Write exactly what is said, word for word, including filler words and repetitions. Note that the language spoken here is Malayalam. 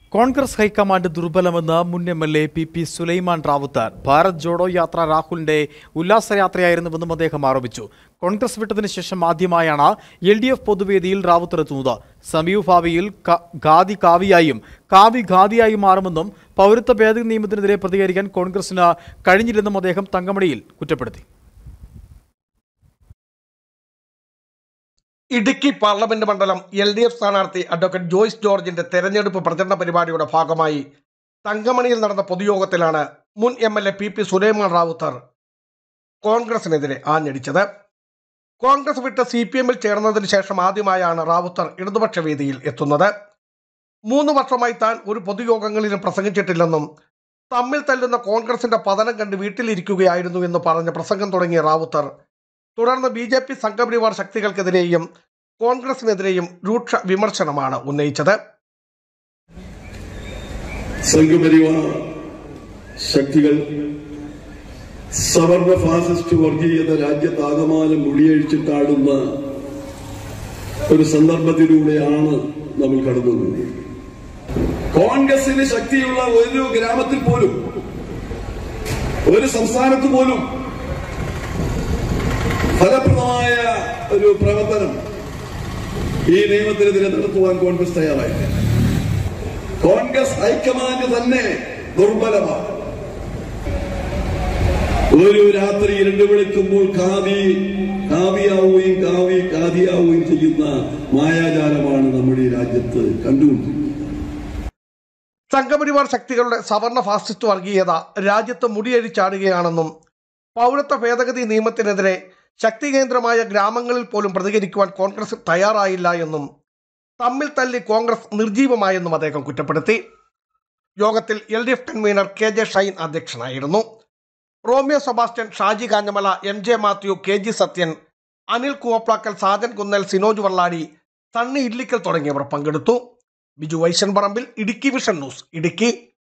കോൺഗ്രസ് ഹൈക്കമാൻഡ് ദുർബലമെന്ന് മുൻ M L A P P Sulaiman Ravuthar. Bharat Jodo Yatra രാഹുലിന്റെ ഉല്ലാസയാത്രയായിരുന്നുവെന്നും അദ്ദേഹം ആരോപിച്ചു. കോൺഗ്രസ് വിട്ടതിന് ശേഷം ആദ്യമായാണ് എൽ ഡി എഫ് പൊതുവേദിയിൽ റാവുത്തർ എത്തുന്നത്. സമീപഭാവിയിൽ ഖാദി കാവിയായും കാവി ഖാദിയായും മാറുമെന്നും പൗരത്വ ഭേദഗതി നിയമത്തിനെതിരെ പ്രതികരിക്കാൻ കോൺഗ്രസിന് കഴിഞ്ഞില്ലെന്നും അദ്ദേഹം തങ്കമണിയിൽ കുറ്റപ്പെടുത്തി. ഇടുക്കി പാർലമെന്റ് മണ്ഡലം എൽ ഡി എഫ് സ്ഥാനാർത്ഥി അഡ്വക്കേറ്റ് ജോയ്സ് ജോർജിന്റെ തെരഞ്ഞെടുപ്പ് പ്രചരണ പരിപാടിയുടെ ഭാഗമായി തങ്കമണിയിൽ നടന്ന പൊതുയോഗത്തിലാണ് മുൻ M L A P P Sulaiman Ravuthar കോൺഗ്രസിനെതിരെ ആഞ്ഞടിച്ചത്. കോൺഗ്രസ് വിട്ട് സി പി എമ്മിൽ ചേർന്നതിന് ശേഷം ആദ്യമായാണ് റാവുത്തർ ഇടതുപക്ഷ വേദിയിൽ എത്തുന്നത്. മൂന്ന് വർഷമായി താൻ ഒരു പൊതുയോഗങ്ങളിലും പ്രസംഗിച്ചിട്ടില്ലെന്നും തമ്മിൽ തല്ലുന്ന കോൺഗ്രസിന്റെ പതനം കണ്ട് വീട്ടിലിരിക്കുകയായിരുന്നു എന്ന് പറഞ്ഞ് പ്രസംഗം തുടങ്ങിയ റാവുത്തർ തുടർന്ന് ബി ജെ പി സംഘപരിവാർ ശക്തികൾക്കെതിരെയും കോൺഗ്രസിനെതിരെയും രൂക്ഷ വിമർശനമാണ് ഉന്നയിച്ചത്. സംഘപരിവാർ ശക്തികൾ സവർണ ഫാസിസ്റ്റ് വർഗീയത രാജ്യത്താകമാനം മുടിയഴിച്ചിട്ടാടുന്ന ഒരു സന്ദർഭത്തിലൂടെയാണ് നമ്മൾ കടന്നുപോകുന്നത്. കോൺഗ്രസിന് ശക്തിയുള്ള ഒരു ഗ്രാമത്തിൽ പോലും, ഒരു സംസ്ഥാനത്ത് പോലും ഫലപ്രദമായ ഒരു പ്രവർത്തനം ഈ നിയമത്തിനെതിരെ നടത്തുവാൻ കോൺഗ്രസ് തയ്യാറായില്ല. കോൺഗ്രസ് ഹൈക്കമാൻഡ് തന്നെ ദുർബലമാണ്. ഒരു രാത്രി ഇരുണ്ട് വിളിക്കുമ്പോൾ കാവി കാവിയാവുകയും കാവി കാതിയാവുകയും ചെയ്യുന്ന മായാജാലമാണ് നമ്മുടെ ഈ രാജ്യത്ത് കണ്ടുകൊണ്ടിരിക്കുന്നത്. സംഘപരിവാർ ശക്തികളുടെ സവർണ ഫാസിസ്റ്റ് വർഗീയത രാജ്യത്ത് മുടിയഴിച്ചാടുകയാണെന്നും പൗരത്വ ഭേദഗതി നിയമത്തിനെതിരെ ശക്തി കേന്ദ്രമായ ഗ്രാമങ്ങളിൽ പോലും പ്രതികരിക്കുവാൻ കോൺഗ്രസ് തയ്യാറായില്ല എന്നും തമ്മിൽ തല്ലി കോൺഗ്രസ് നിർജീവമായെന്നും അദ്ദേഹം കുറ്റപ്പെടുത്തി. യോഗത്തിൽ L D F convener K J Shine അധ്യക്ഷനായിരുന്നു. Romeo Sebastian, Shaji Kanjamala, M J Mathew, K G Sathyan, Anil Koovaplackal, Sajan Kunnal, Sinoj Valladi, Sunny Illickal തുടങ്ങിയവർ പങ്കെടുത്തു. Biju Vaishan Parambil, Idukki vision news, Idukki.